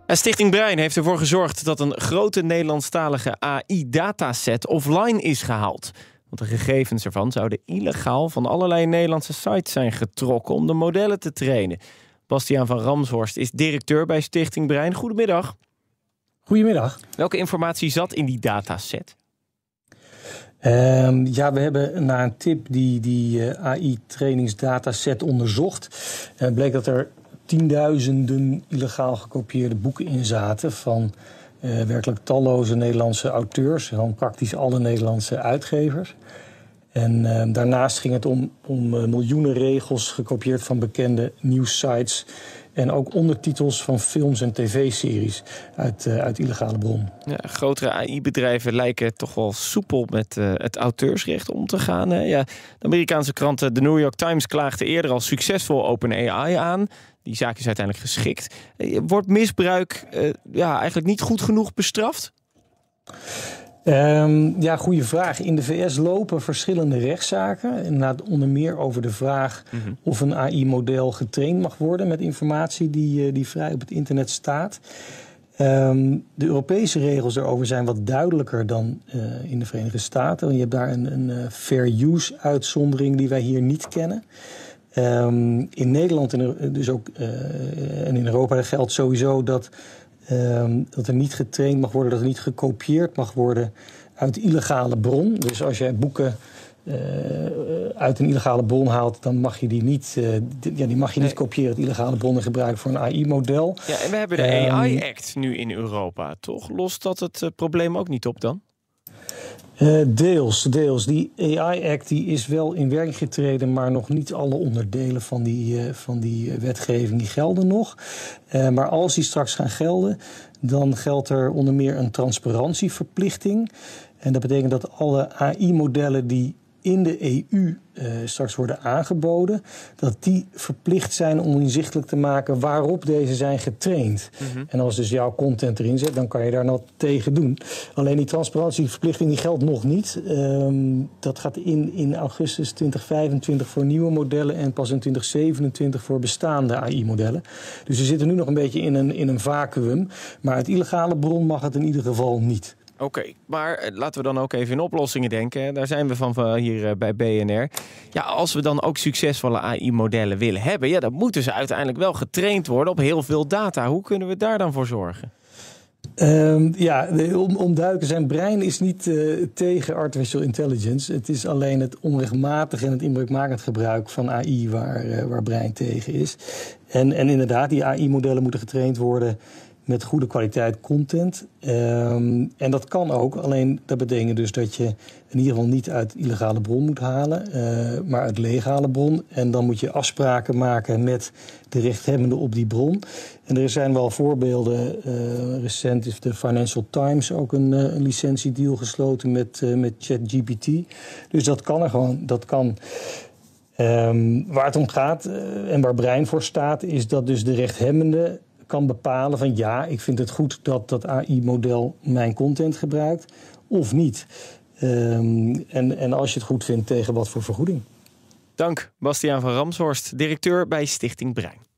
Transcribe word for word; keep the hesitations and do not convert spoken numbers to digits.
Stichting Brein heeft ervoor gezorgd dat een grote Nederlandstalige A I-dataset offline is gehaald. Want de gegevens ervan zouden illegaal van allerlei Nederlandse sites zijn getrokken om de modellen te trainen. Bastiaan van Ramshorst is directeur bij Stichting Brein. Goedemiddag. Goedemiddag. Welke informatie zat in die dataset? Uh, ja, we hebben na een tip die, die uh, A I-trainingsdataset onderzocht. En het bleek dat er tienduizenden illegaal gekopieerde boeken in zaten van uh, werkelijk talloze Nederlandse auteurs, gewoon praktisch alle Nederlandse uitgevers. En uh, daarnaast ging het om, om uh, miljoenen regels gekopieerd van bekende nieuwssites en ook ondertitels van films en tv-series uit, uh, uit illegale bron. Ja, grotere A I-bedrijven lijken toch wel soepel met uh, het auteursrecht om te gaan. Hè? Ja, de Amerikaanse krant The New York Times klaagde eerder al succesvol OpenAI aan. Die zaak is uiteindelijk geschikt. Wordt misbruik uh, ja, eigenlijk niet goed genoeg bestraft? Um, ja, goede vraag. In de V S lopen verschillende rechtszaken. Inderdaad onder meer over de vraag mm-hmm. of een A I-model getraind mag worden met informatie die, die vrij op het internet staat. Um, de Europese regels erover zijn wat duidelijker dan uh, in de Verenigde Staten. Je hebt daar een, een uh, fair use uitzondering die wij hier niet kennen. Um, in Nederland en, dus ook, uh, en in Europa geldt sowieso dat Um, dat er niet getraind mag worden, dat er niet gekopieerd mag worden uit illegale bron. Dus als jij boeken uh, uit een illegale bron haalt, dan mag je die niet, uh, die, ja, die mag je nee. niet kopiëren uit illegale bronnen gebruiken voor een A I-model. Ja, en we hebben de um, A I-act nu in Europa, toch? Lost dat het uh, probleem ook niet op dan? Uh, deels, deels. Die A I-act die is wel in werking getreden, maar nog niet alle onderdelen van die, uh, van die wetgeving die gelden nog. Uh, maar als die straks gaan gelden, dan geldt er onder meer een transparantieverplichting. En dat betekent dat alle A I-modellen die in de E U uh, straks worden aangeboden, dat die verplicht zijn om inzichtelijk te maken waarop deze zijn getraind. Mm-hmm. En als dus jouw content erin zit, dan kan je daar nog tegen doen. Alleen die transparantieverplichting die geldt nog niet. Um, dat gaat in, in augustus twintig vijfentwintig voor nieuwe modellen en pas in twintig zevenentwintig voor bestaande A I-modellen. Dus we zitten nu nog een beetje in een, in een vacuüm. Maar het illegale bron mag het in ieder geval niet. Oké, okay, maar laten we dan ook even in oplossingen denken. Daar zijn we van hier bij B N R. Ja, als we dan ook succesvolle A I-modellen willen hebben, ja, dan moeten ze uiteindelijk wel getraind worden op heel veel data. Hoe kunnen we daar dan voor zorgen? Um, ja, om, om duidelijk te zijn, Brein is niet uh, tegen artificial intelligence. Het is alleen het onrechtmatig en het inbreukmakend gebruik van A I waar, uh, waar Brein tegen is. En, en inderdaad, die A I-modellen moeten getraind worden met goede kwaliteit content. Um, en dat kan ook, alleen dat betekent dus dat je in ieder geval niet uit illegale bron moet halen, uh, maar uit legale bron. En dan moet je afspraken maken met de rechthebbenden op die bron. En er zijn wel voorbeelden. Uh, recent heeft de Financial Times ook een, uh, een licentiedeal gesloten met, uh, met ChatGPT. Dus dat kan er gewoon, dat kan. Um, waar het om gaat uh, en waar Brein voor staat, is dat dus de rechthebbende kan bepalen van ja, ik vind het goed dat dat A I-model mijn content gebruikt of niet. Um, en, en als je het goed vindt, tegen wat voor vergoeding. Dank, Bastiaan van Ramshorst, directeur bij Stichting Brein.